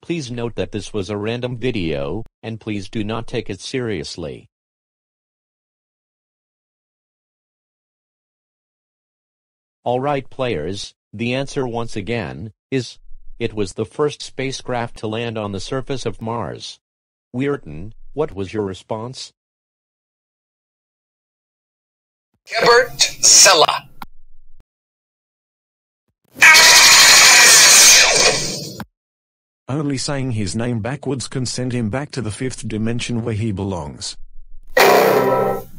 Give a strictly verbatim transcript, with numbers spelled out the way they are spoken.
Please note that this was a random video, and please do not take it seriously. Alright players, the answer once again, is, it was the first spacecraft to land on the surface of Mars. Weirton, what was your response? Kebert Xela. Only saying his name backwards can send him back to the fifth dimension where he belongs.